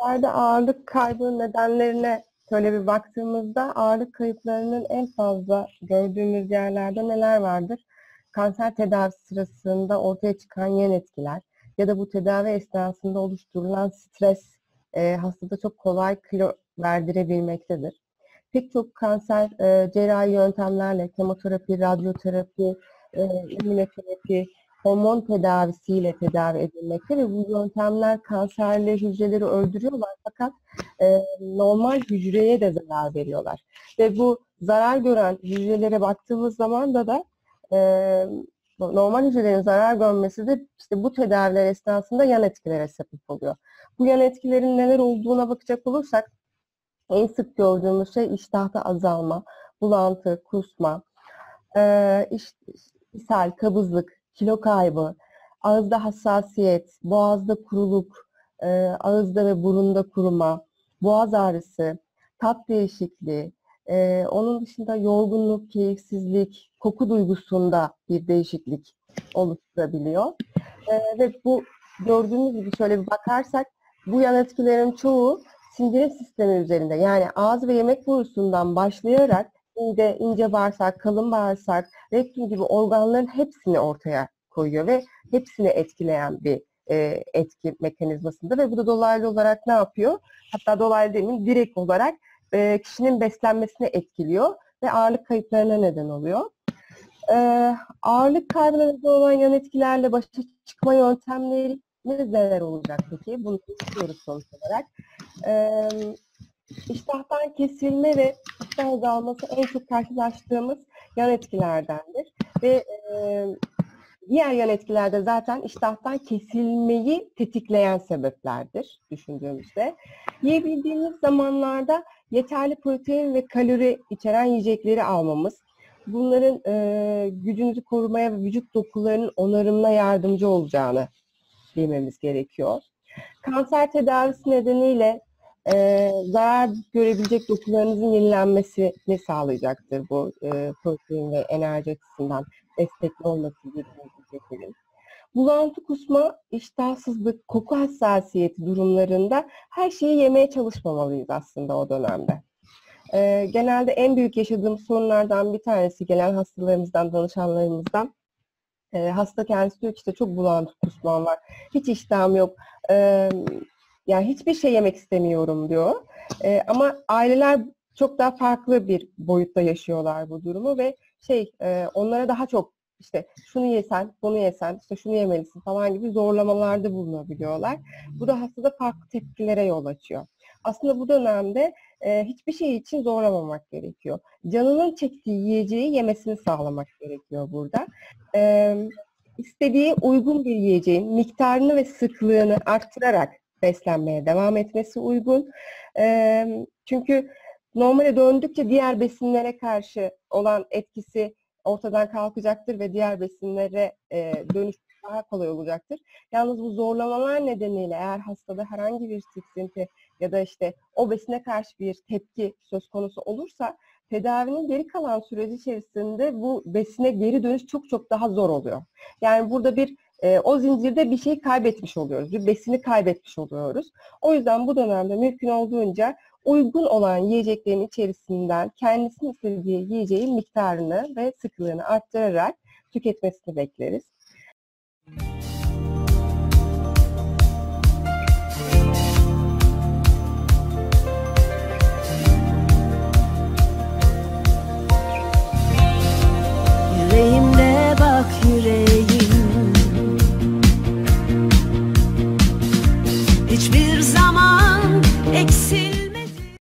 Kanserde ağırlık kaybı nedenlerine şöyle bir baktığımızda ağırlık kayıplarının en fazla gördüğümüz yerlerde neler vardır? Kanser tedavisi sırasında ortaya çıkan yan etkiler ya da bu tedavi esnasında oluşturulan stres hastada çok kolay kilo verdirebilmektedir. Pek çok kanser cerrahi yöntemlerle kemoterapi, radyoterapi, immünoterapi, hormon tedavisiyle tedavi edilmekte ve bu yöntemler kanserli hücreleri öldürüyorlar fakat normal hücreye de zarar veriyorlar. Ve bu zarar gören hücrelere baktığımız zaman da e, normal hücrelerin zarar görmesi de işte bu tedaviler esnasında yan etkilere sebep oluyor. Bu yan etkilerin neler olduğuna bakacak olursak en sık gördüğümüz şey iştahta azalma, bulantı, kusma, ishal, kabızlık, kilo kaybı, ağızda hassasiyet, boğazda kuruluk, ağızda ve burunda kuruma, boğaz ağrısı, tat değişikliği, onun dışında yorgunluk, keyifsizlik, koku duygusunda bir değişiklik oluşturabiliyor. Ve bu gördüğümüz gibi şöyle bir bakarsak bu yan etkilerin çoğu sindirim sistemi üzerinde yani ağız ve yemek borusundan başlayarak ince bağırsak, kalın bağırsak, rektum gibi organların hepsini ortaya koyuyor ve hepsini etkileyen bir etki mekanizmasında ve bu da dolaylı olarak ne yapıyor? Hatta dolaylı demeyeyim, direkt olarak kişinin beslenmesini etkiliyor ve ağırlık kayıplarına neden oluyor. Ağırlık kaybına neden olan yan etkilerle başa çıkma yöntemleri neler olacak peki? Bunu istiyoruz sonuç olarak. İştahtan kesilme ve iştah azalması en çok karşılaştığımız yan etkilerdendir. Ve diğer yan etkilerde zaten iştahtan kesilmeyi tetikleyen sebeplerdir düşündüğümüzde. Yiyebildiğimiz zamanlarda yeterli protein ve kalori içeren yiyecekleri almamız, bunların gücünüzü korumaya ve vücut dokularının onarımına yardımcı olacağını bilmemiz gerekiyor. Kanser tedavisi nedeniyle zarar görebilecek dokularınızın yenilenmesini sağlayacaktır bu protein ve enerji açısından destekli olması gerekiyor. Bulantı, kusma, iştahsızlık, koku hassasiyeti durumlarında her şeyi yemeye çalışmamalıyız aslında o dönemde. Genelde en büyük yaşadığımız sorunlardan bir tanesi gelen hastalarımızdan, danışanlarımızdan hasta kendisi diyor ki işte çok bulantı, kusmam var, hiç iştahım yok, yani hiçbir şey yemek istemiyorum diyor. Ama aileler çok daha farklı bir boyutta yaşıyorlar bu durumu ve onlara daha çok işte şunu yesen, bunu yesen, işte şunu yemelisin falan gibi zorlamalarda bulunabiliyorlar. Bu da hastada farklı tepkilere yol açıyor. Aslında bu dönemde hiçbir şey için zorlamamak gerekiyor. Canının çektiği yiyeceği yemesini sağlamak gerekiyor burada. İstediği uygun bir yiyeceğin miktarını ve sıklığını arttırarak beslenmeye devam etmesi uygun. Çünkü normale döndükçe diğer besinlere karşı olan etkisi ortadan kalkacaktır ve diğer besinlere dönüş daha kolay olacaktır. Yalnız bu zorlamalar nedeniyle eğer hastada herhangi bir tiksinti ya da işte o besine karşı bir tepki söz konusu olursa tedavinin geri kalan süreci içerisinde bu besine geri dönüş çok çok daha zor oluyor. Yani burada o zincirde bir şey kaybetmiş oluyoruz. Bir besini kaybetmiş oluyoruz. O yüzden bu dönemde mümkün olduğunca uygun olan yiyeceklerin içerisinden kendisinin istediği yiyeceğin miktarını ve sıklığını arttırarak tüketmesini bekleriz.